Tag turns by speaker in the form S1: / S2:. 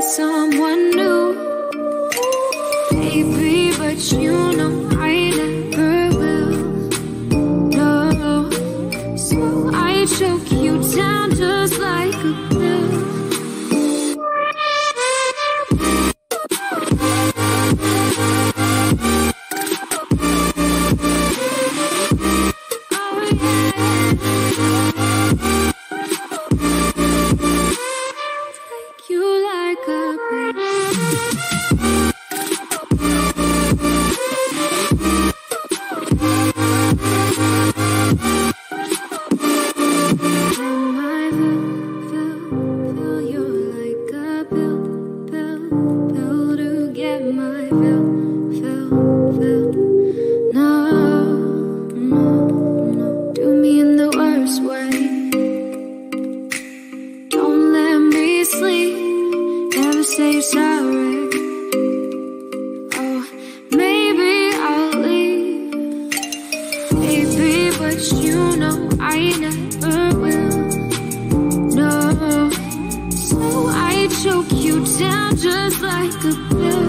S1: someone new, baby, but you know I never will. No, so I choke you down just like a pill. Say sorry. Oh, maybe I'll leave, baby, but you know I never will. No, so I choke you down just like a pill.